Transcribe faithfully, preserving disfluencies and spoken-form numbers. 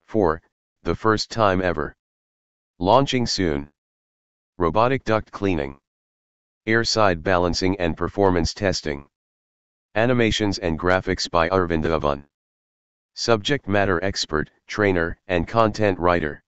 for the first time ever. Launching soon. Robotic Duct Cleaning. Airside Balancing and Performance Testing. Animations and Graphics by Arvind Avan. Subject Matter Expert, Trainer, and Content Writer.